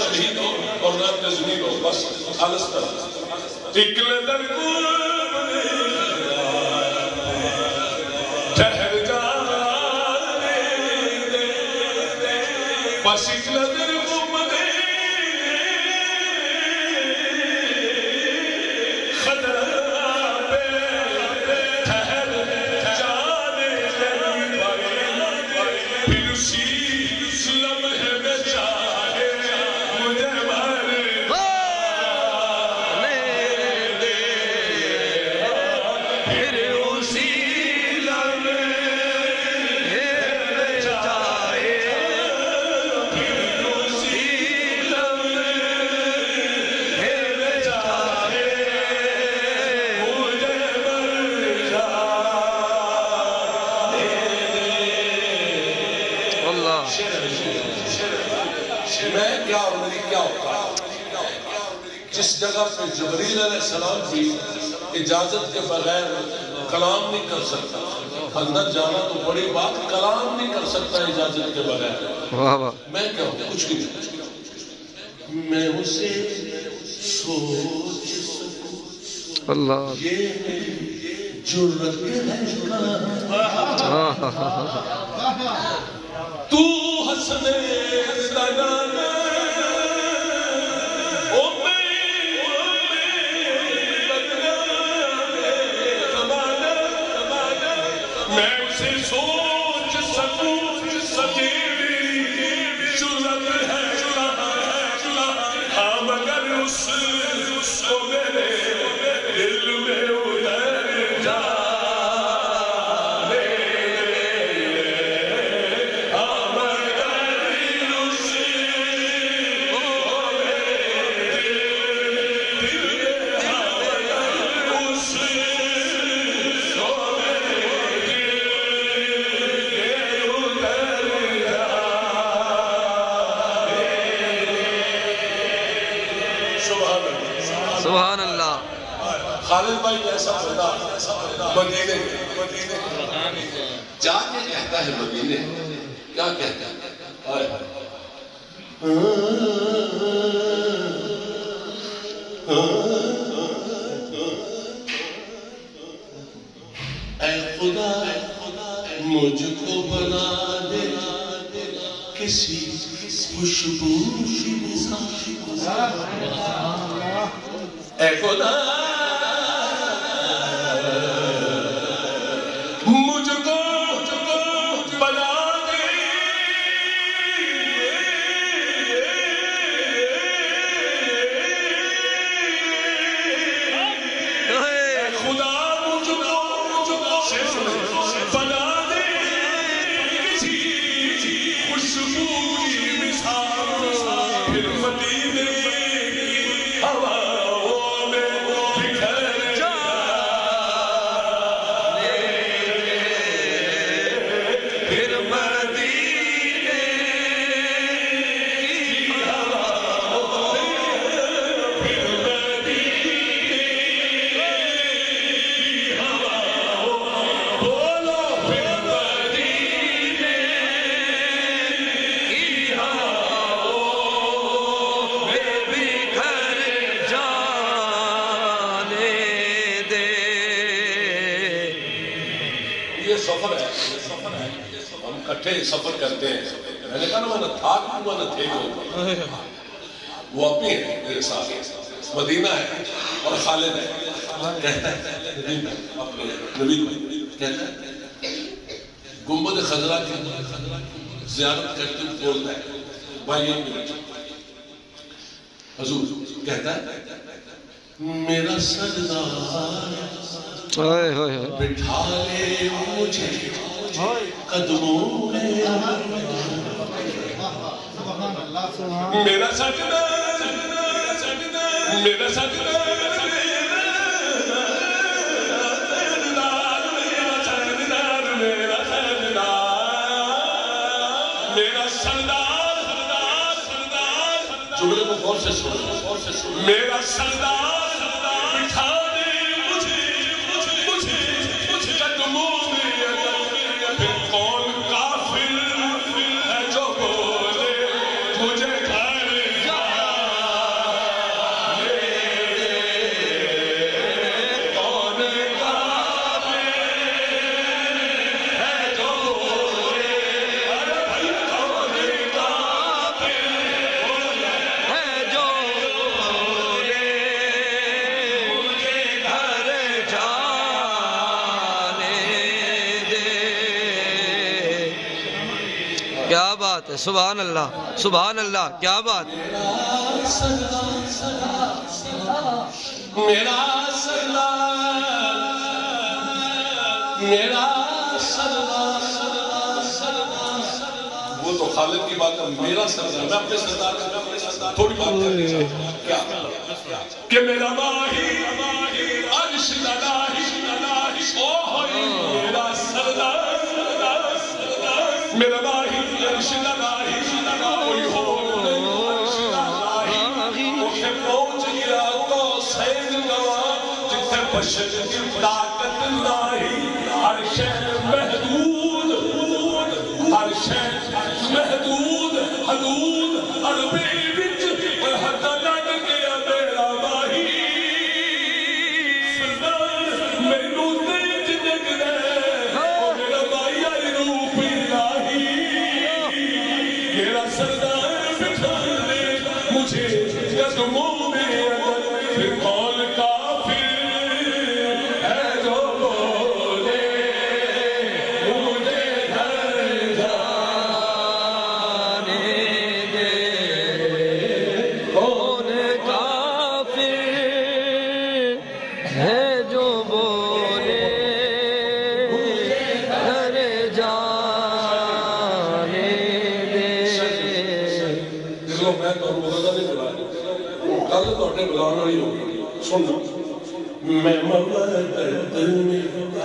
شہید ہو اور نہ تزمین ہو، بس خالص طرح اکلے در کو ٹھہر جانے دے، بس اکلے در کو منے خطرہ پہ ٹھہر جانے دے، پھر اسی لمحے میں چاہے مجھے میں کیا اور میری کیا ہوتا جس جگہ پہ جبریل علیہ السلام کی اجازت کے بغیر کلام نہیں کر سکتا، اندر جانا تو بڑی بات، کلام نہیں کر سکتا اجازت کے بغیر، میں کیا ہوں کچھ نہیں، میں اسے سوچ سکوں اللہ یہ میری جرت ہے، تو حسنے زدانا او میں اسے سوچ سکوں سکیلی جرت ہے ہاں مگر اس کو میرے دل میں اتر جا سبحان اللہ خالد بھائی ایسا بندہ مدینے جا کے کہتا ہے مدینے کیا کہتا ہے اے خدا مجھ کو بنا دے کسی خوشبو کی مثال، اے خدا مجھ کو بنا دے اے خدا مجھ کو بنا دے کسی خوشبو کی مثال، پھر مدینے کی ہواؤں میں بکھر جا، پھر مدینے کی ہواؤں میں، پھر مدینے کی ہواؤں، بولو پھر مدینے کی ہواؤں میں بکھر جانے دے۔ یہ سفر ہے، ہم کٹھے سفر کرتے ہیں، میں نے کہا نا میں نہ تھاک ہوا نہ تھے گا، وہ اپنی ہے میرے ساتھ، مدینہ ہے اور خالد ہے، کہتا ہے نبی بھائی کہتا ہے گنبد خضرا کی زیارت کرتے ہوئے بولتا ہے بھائی حضور کہتا ہے میرا سردار بٹھا لے مجھے قدموں میں، میرا سردار میرا سردار جملے کو غور سے سنو، میرا سردار بٹھا دے مجھے قدموں میں، پھر کون کافر ہے جو بولے مجھے گھر جا۔ بات ہے، سبحان اللہ، سبحان اللہ، کیا بات ہے۔ میرا سردار، میرا سردار، وہ تو خالد کی بات ہے، میرا سردار، میں اپنے سردار کا تھوڑی بات کرنے چاہتا ہوں، کیا کہ میرا ماہی عرش لاہی او ہوئی میرا سردار، میرا ماہی عرش لاہی کوئی ہو عرش لاہی اسے پہنچ گیا تو سید گوا جتنے بشر کی طاقت نہیں، ہر شے محدود، ہر شے محدود، حدود عربی وچ حد لگ گیا میرا ماہی سردار مینوں تیج جگ دے او میرا ماہی آئی روپ الہی، میرا سردار بٹھا دے مجھے قدموں میں پھر کون کافر ہے جو بولے مجھے گھر جانے دے، کون کافر ہے جو بولے گھر جانے دے۔ دیکھو میں تو روزہ نہیں بلایا، کل تو اٹھے بلانا نہیں ہوگا، سن لو میں مودت میں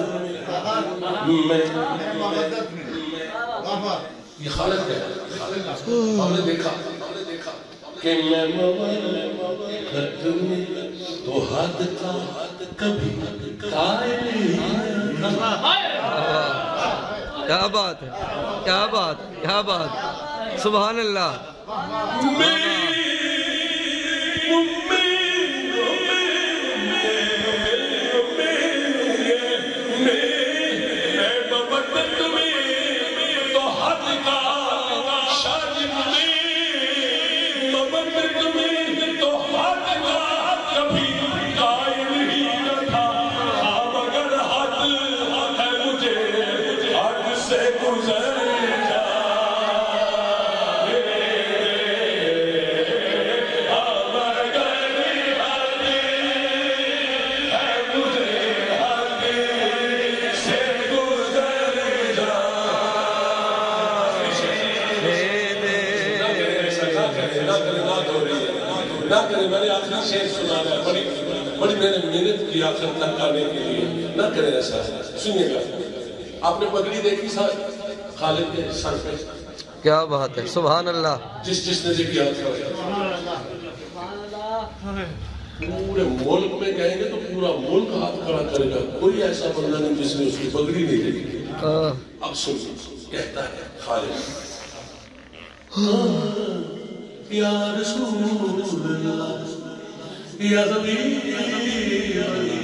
یہ خالد ہے، ہم نے دیکھا کہ میں مودت میں تو حد کا کبھی قائل کیا بات ہے، کیا بات، کیا بات، سبحان اللہ۔ میں نے آخری شعر سنا ہے، بڑی میں نے محنت کی آخر تک آنے کے لیے، نہ کرے ایسا، سنیے گا۔ آپ نے پگڑی دیکھی خالد کے سر پہ، کیا بات ہے، سبحان اللہ۔ جس نے دیکھی آتا ہے پورے ملک میں کہیں گے تو پورا ملک ہاتھ کھڑا کرے گا، کوئی ایسا بندہ نہیں جس نے اس کی پگڑی نہیں دیکھی۔ اب سن کہتا ہے خالد، یا رسول اللہ یا حبیب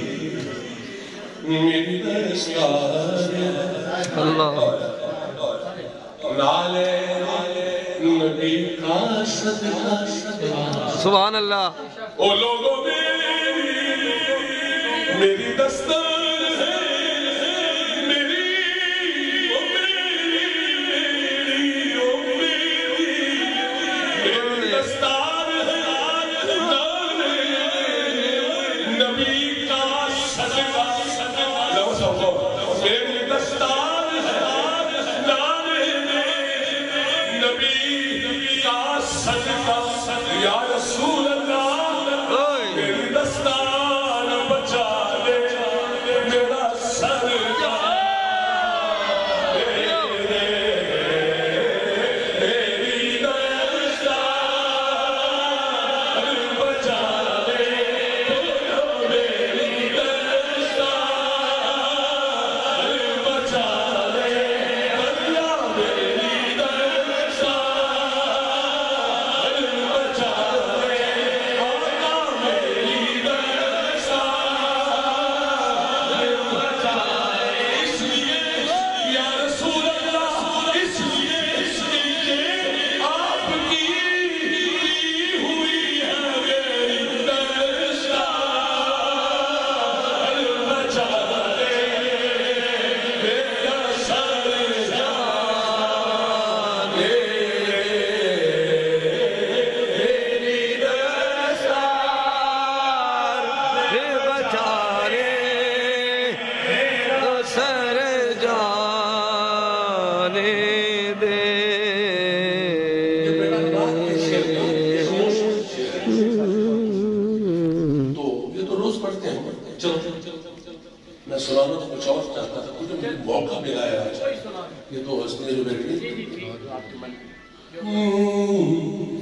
میری دستار اللہ، نالے نبی کا صدقہ، سبحان اللہ۔ او لوگوں میری دستار ہے، یا رسول اللہ میری دستار بچا لے، دے تو یہ تو روز پڑھتے ہیں. چلو میں سنانا تو کچھ اور چاہتا تھا, مجھے موقع ملا ہے آج. یہ تو حسنی جو بیٹھی